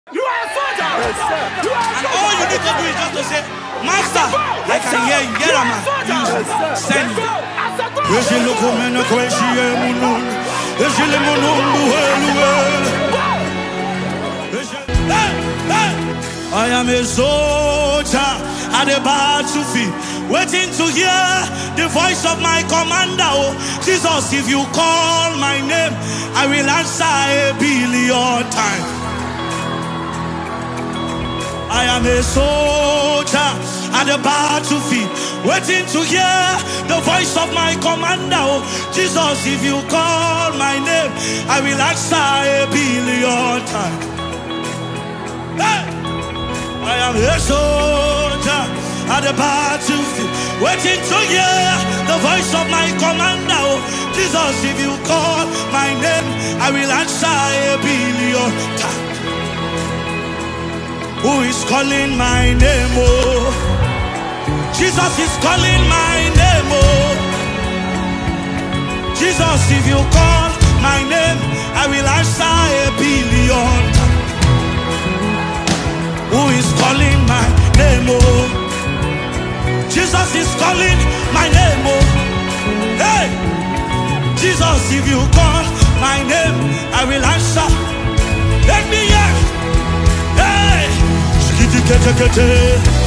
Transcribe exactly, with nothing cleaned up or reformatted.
You are a soldier. Yes, sir. You are a And soldier. all you need to do is just to say, Master, I can hear you. Get a man. Send me. I am a soldier at the battlefield, waiting to hear the voice of my commander. Oh, Jesus, if you call my name, I will answer a billion times. I am a soldier at the battlefield, waiting to hear the voice of my commander. Oh, Jesus, if you call my name, I will answer a billion times. Hey! I am a soldier at the battlefield, waiting to hear the voice of my commander. Oh, Jesus, if you call my name, I will answer a billion times. Who is calling my name? Oh, Jesus is calling my name. Oh, Jesus, if you call my name, I will answer a billion times. Who is calling my name? Oh, Jesus is calling my name. Oh, hey, Jesus, if you call my name, I will answer. Let me hear. Hey, skitty kete kete.